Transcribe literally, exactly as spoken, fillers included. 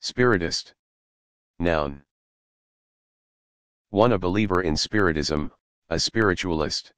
Spiritist. Noun. one. A believer in Spiritism, a spiritualist.